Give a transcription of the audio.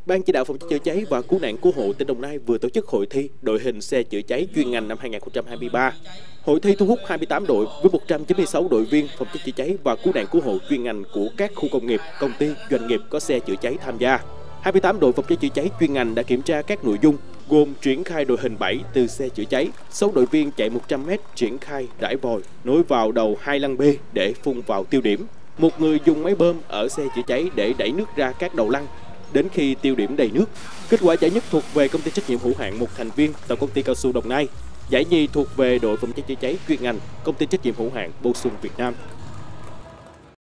Ban chỉ đạo phòng cháy chữa cháy và cứu nạn cứu hộ tỉnh Đồng Nai vừa tổ chức hội thi đội hình xe chữa cháy chuyên ngành năm 2023. Hội thi thu hút 28 đội với 196 đội viên phòng cháy chữa cháy và cứu nạn cứu hộ chuyên ngành của các khu công nghiệp, công ty, doanh nghiệp có xe chữa cháy tham gia. 28 đội phòng cháy chữa cháy chuyên ngành đã kiểm tra các nội dung gồm triển khai đội hình 7 từ xe chữa cháy, 6 đội viên chạy 100m triển khai rải vòi nối vào đầu 2 lăng B để phun vào tiêu điểm. Một người dùng máy bơm ở xe chữa cháy để đẩy nước ra các đầu lăng đến khi tiêu điểm đầy nước. Kết quả giải nhất thuộc về công ty trách nhiệm hữu hạn một thành viên Tổng công ty cao su Đồng Nai. Giải nhì thuộc về đội phòng cháy chữa cháy chuyên ngành công ty trách nhiệm hữu hạn Bô Sung Việt Nam.